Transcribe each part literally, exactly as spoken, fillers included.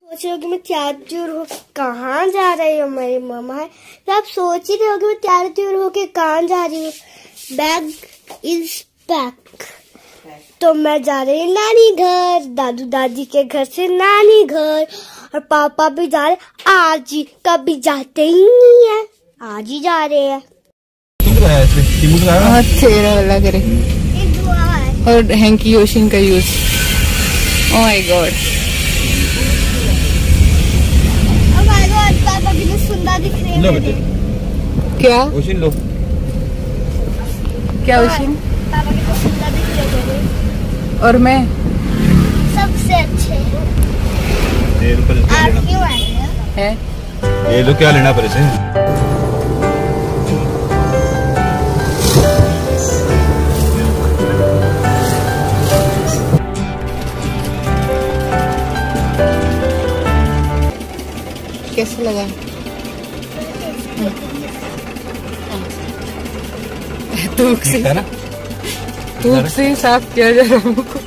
सोच रहे हो कि मैं तैयार त्यूर हो कहाँ जा रही हूँ। मेरी मम्मा है तो आप सोच ही रहे हो कि मैं तैयार त्यूर होके कहाँ जा रही हूँ। Bag is pack. तो मैं जा रही हूँ नानी घर, दादू दादी के घर से नानी घर। और पापा भी जा रहे आज ही, कभी जाते ही नहीं है, आज ही जा रहे हैं। चेहरा लग रही और हैंकी ओशन का यूज। ओह माय गॉड, पापा कितने सुंदर दिख रहे हैं। क्या ओशन लो, क्या ओशन? पापा कितने सुंदर दिख रहे हैं। और मैं सबसे अच्छे। आप क्यों आए है? ये लो, क्या लेना पड़े से? कैसे लगा? थूक से ना थूक से साफ किया जा रहा है मुझको।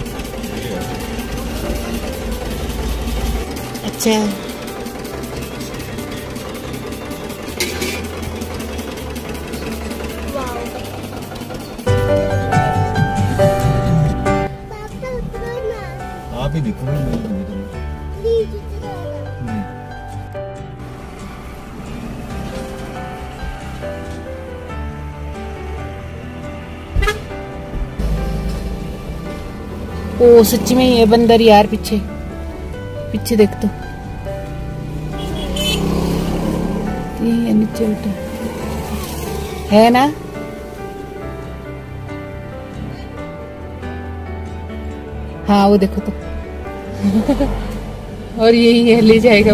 अच्छा आप ही देखो। ओ सच्ची में ये बंदर यार, पीछे पीछे देख तो, यही है नीचे उल्टा है ना। हाँ वो देखो तो और यही है, ले जाएगा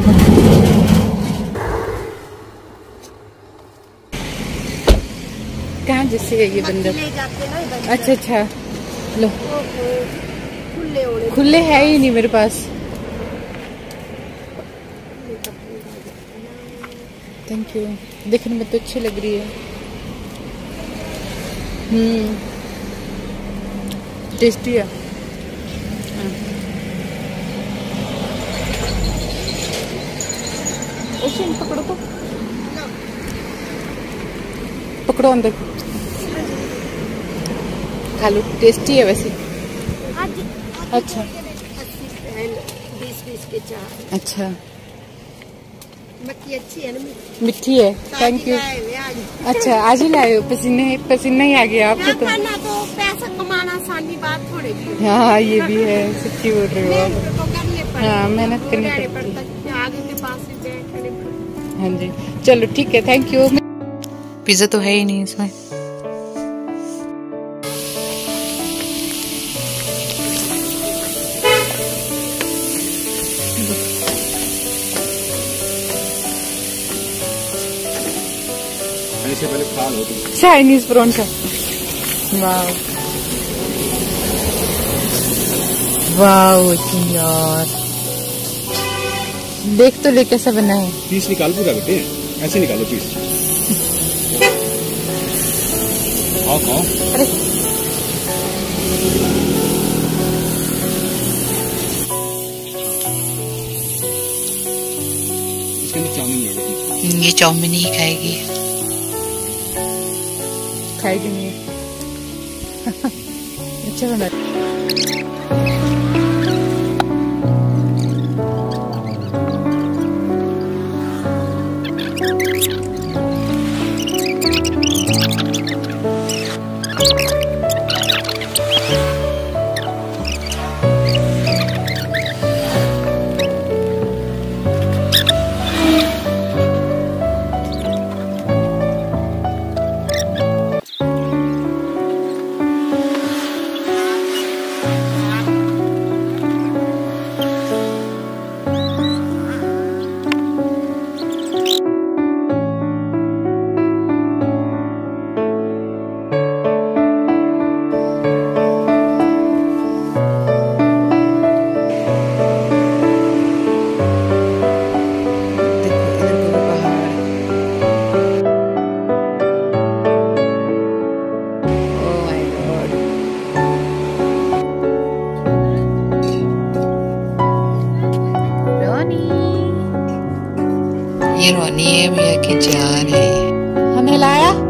कहाँ जैसे है ये बंदर? अच्छा अच्छा लो, खुले है ही नहीं मेरे पास। थैंक यू, देखने में तो अच्छी लग रही है। हम्म टेस्टी है। ओशन पकड़ो तो, पकड़ो अंदर, खा लो, टेस्टी है वैसे। अच्छा बीस बीस के चार। अच्छा मक्खी अच्छी है ना, मिठी है। Thank you. अच्छा आज ही लाए हो? पसीने पसीना ही आ गया आपको तो। तो पैसा कमाना आसानी बात थोड़ी। हाँ ये भी है, सच्ची बोल रहे हो। हाँ मेहनत करनी पड़ती है। आगे के पास हाँ जी चलो ठीक है, थैंक यू। पिज्जा तो है ही नहीं इसमें। इससे पहले खा लो तुम। चाइनीज परोंठा। वाव वाव यार, देख तो ले कैसा बना है। पीस निकाल पूरा बेटे, ऐसे निकालो पीस। खाओ खाओ। अरे इसके अंदर चाउमीन है। ये चाउमीन ही खाएगी, खाएगी नहीं। अच्छा बना। ये रोनी है भैया की जान है। हमें लाया